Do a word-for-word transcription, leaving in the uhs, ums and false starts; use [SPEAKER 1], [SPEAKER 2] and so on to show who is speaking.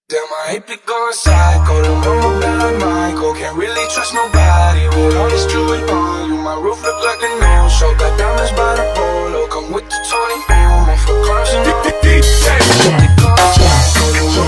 [SPEAKER 1] Damn, I hate be going psycho. The mama bad like Michael. Can't really trust nobody with all this jewelry on you. My roof look like a no-show. Got diamonds by the bolo. Come with the Tony Romo for cars and all the deep. Hate be going psycho.